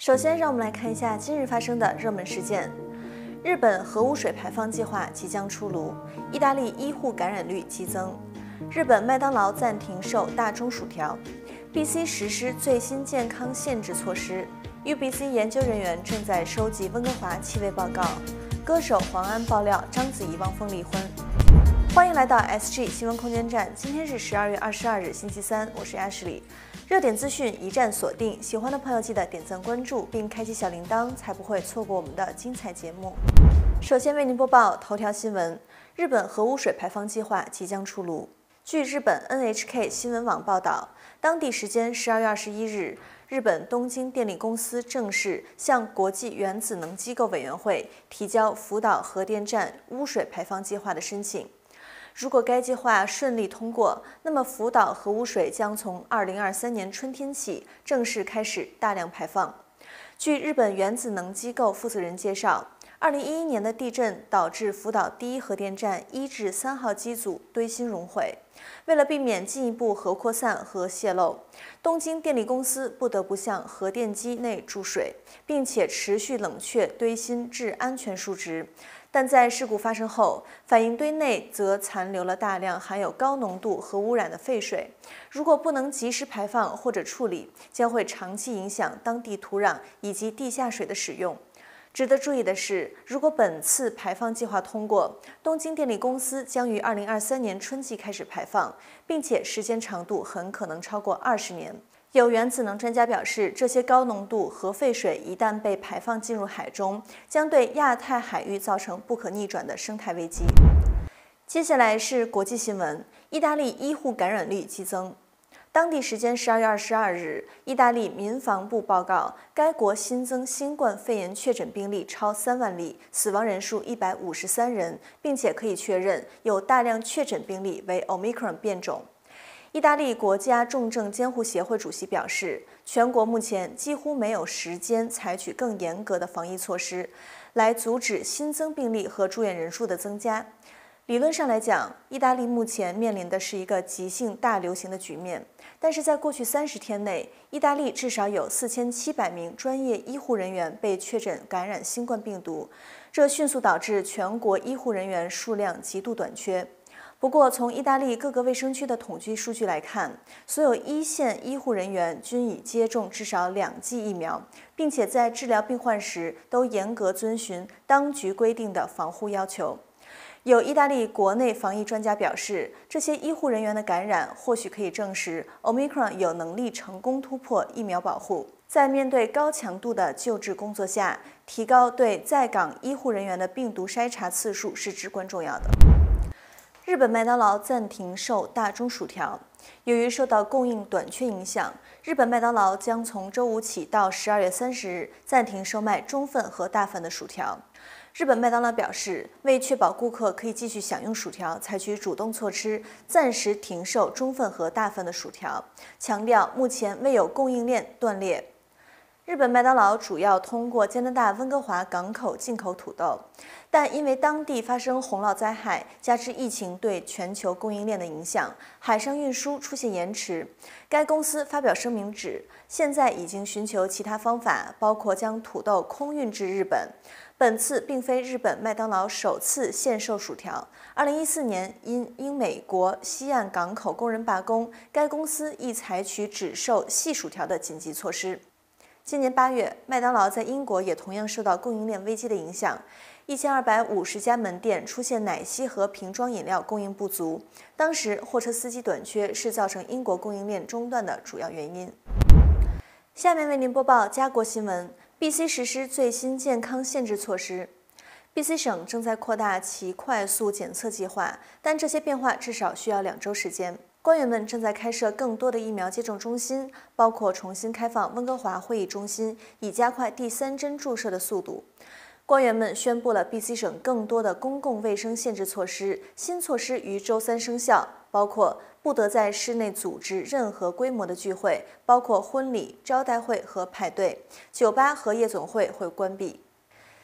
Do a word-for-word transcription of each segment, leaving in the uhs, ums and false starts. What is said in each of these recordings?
首先，让我们来看一下今日发生的热门事件：日本核污水排放计划即将出炉；意大利医护感染率激增；日本麦当劳暂停售大中薯条；B C 实施最新健康限制措施；U B C 研究人员正在收集温哥华气味报告；歌手黄安爆料章子怡、汪峰离婚。欢迎来到 S G 新闻空间站，今天是十二月二十二日，星期三，我是 Ashley。热点资讯一站锁定，喜欢的朋友记得点赞关注，并开启小铃铛，才不会错过我们的精彩节目。首先为您播报头条新闻：日本核污水排放计划即将出炉。据日本 N H K 新闻网报道，当地时间十二月二十一日，日本东京电力公司正式向国际原子能机构委员会提交福岛核电站污水排放计划的申请。如果该计划顺利通过，那么福岛核污水将从二零二三年春天起正式开始大量排放。据日本原子能机构负责人介绍，二零一一年的地震导致福岛第一核电站一至三号机组堆芯熔毁。为了避免进一步核扩散和泄漏，东京电力公司不得不向核电机内注水，并且持续冷却堆芯至安全数值。但在事故发生后，反应堆内则残留了大量含有高浓度核污染的废水。如果不能及时排放或者处理，将会长期影响当地土壤以及地下水的使用。值得注意的是，如果本次排放计划通过，东京电力公司将于二零二三年春季开始排放，并且时间长度很可能超过二十年。有原子能专家表示，这些高浓度核废水一旦被排放进入海中，将对亚太海域造成不可逆转的生态危机。接下来是国际新闻：意大利医护感染率激增。当地时间十二月二十二日，意大利民防部报告，该国新增新冠肺炎确诊病例超三万例，死亡人数一百五十三人，并且可以确认有大量确诊病例为 Omicron 变种。意大利国家重症监护协会主席表示，全国目前几乎没有时间采取更严格的防疫措施，来阻止新增病例和住院人数的增加。理论上来讲，意大利目前面临的是一个急性大流行的局面，但是在过去三十天内，意大利至少有四千七百名专业医护人员被确诊感染新冠病毒，这迅速导致全国医护人员数量极度短缺。不过，从意大利各个卫生区的统计数据来看，所有一线医护人员均已接种至少两剂疫苗，并且在治疗病患时都严格遵循当局规定的防护要求。有意大利国内防疫专家表示，这些医护人员的感染或许可以证实 Omicron 有能力成功突破疫苗保护。在面对高强度的救治工作下，提高对在岗医护人员的病毒筛查次数是至关重要的。日本麦当劳暂停售大中薯条。由于受到供应短缺影响，日本麦当劳将从周五起到十二月三十日暂停售卖中份和大份的薯条。日本麦当劳表示，为确保顾客可以继续享用薯条，采取主动措施，暂时停售中份和大份的薯条，强调目前未有供应链断裂。日本麦当劳主要通过加拿大温哥华港口进口土豆，但因为当地发生洪涝灾害，加之疫情对全球供应链的影响，海上运输出现延迟。该公司发表声明指，现在已经寻求其他方法，包括将土豆空运至日本。本次并非日本麦当劳首次限售薯条。二零一四年因因美国西岸港口工人罢工，该公司亦采取只售细薯条的紧急措施。今年八月，麦当劳在英国也同样受到供应链危机的影响，一千二百五十家门店出现奶昔和瓶装饮料供应不足。当时货车司机短缺是造成英国供应链中断的主要原因。下面为您播报家国新闻 ：B C 实施最新健康限制措施。B C 省正在扩大其快速检测计划，但这些变化至少需要两周时间。官员们正在开设更多的疫苗接种中心，包括重新开放温哥华会议中心，以加快第三针注射的速度。官员们宣布了 B C 省更多的公共卫生限制措施，新措施于周三生效，包括不得在室内组织任何规模的聚会，包括婚礼、招待会和派对，酒吧和夜总会会关闭。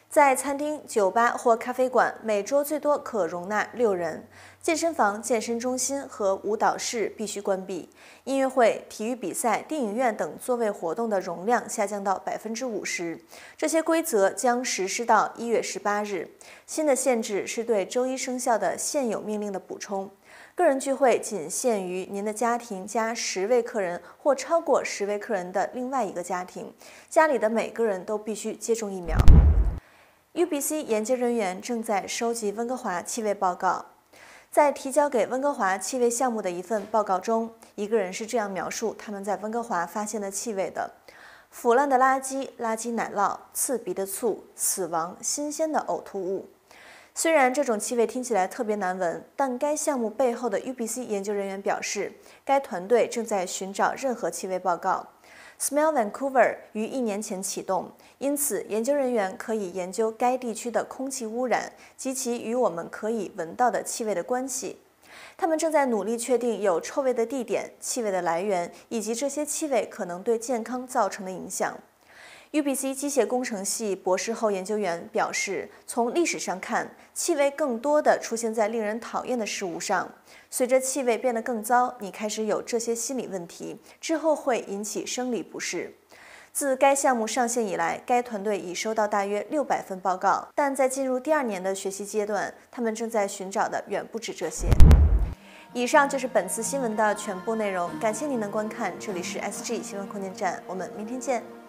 在餐厅、酒吧或咖啡馆，每桌最多可容纳六人。健身房、健身中心和舞蹈室必须关闭。音乐会、体育比赛、电影院等座位活动的容量下降到百分之五十。这些规则将实施到一月十八日。新的限制是对周一生效的现有命令的补充。个人聚会仅限于您的家庭加十位客人或超过十位客人的另外一个家庭。家里的每个人都必须接种疫苗。U B C 研究人员正在收集温哥华气味报告。在提交给温哥华气味项目的一份报告中，一个人是这样描述他们在温哥华发现的气味的：腐烂的垃圾、垃圾奶酪、刺鼻的醋、死亡、新鲜的呕吐物。虽然这种气味听起来特别难闻，但该项目背后的 U B C 研究人员表示，该团队正在寻找任何气味报告。Smell Vancouver 于一年前启动，因此研究人员可以研究该地区的空气污染及其与我们可以闻到的气味的关系。他们正在努力确定有臭味的地点、气味的来源以及这些气味可能对健康造成的影响。U B C 机械工程系博士后研究员表示，从历史上看，气味更多地出现在令人讨厌的事物上。随着气味变得更糟，你开始有这些心理问题，之后会引起生理不适。自该项目上线以来，该团队已收到大约六百份报告，但在进入第二年的学习阶段，他们正在寻找的远不止这些。以上就是本次新闻的全部内容，感谢您的观看，这里是 S G 新闻空间站，我们明天见。